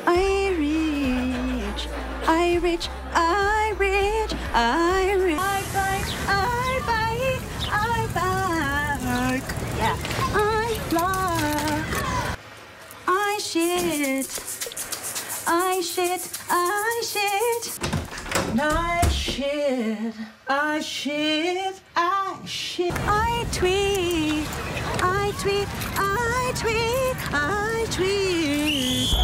I reach, I reach, I reach, I reach. I bike, I bike, I bike. Yeah. I fly. I shit, I shit, I shit. I shit, I shit, I shit. I tweet, I tweet, I tweet, I tweet.